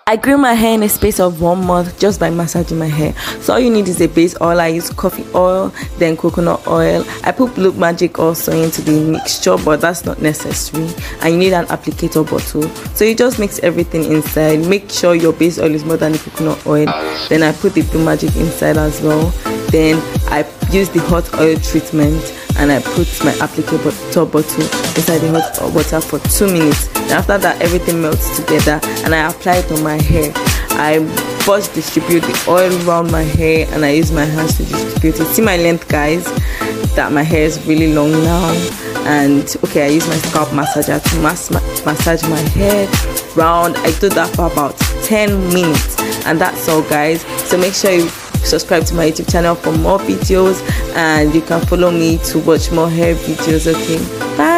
I grew my hair in a space of 1 month just by massaging my hair. So all you need is a base oil. I use coffee oil, then coconut oil. I put Blue Magic also into the mixture, but that's not necessary. And you need an applicator bottle. So you just mix everything inside. Make sure your base oil is more than the coconut oil. Then I put the Blue Magic inside as well. Then I use the hot oil treatment and I put my applicator bottle inside the hot water for 2 minutes. And after that, everything melts together and I apply it on my hair. I first distribute the oil around my hair and I use my hands to distribute it. See my length, guys, that my hair is really long now. And okay, I use my scalp massager to massage my hair round. I do that for about 10 minutes and that's all, guys. So make sure you subscribe to my YouTube channel for more videos and you can follow me to watch more hair videos. Okay, bye.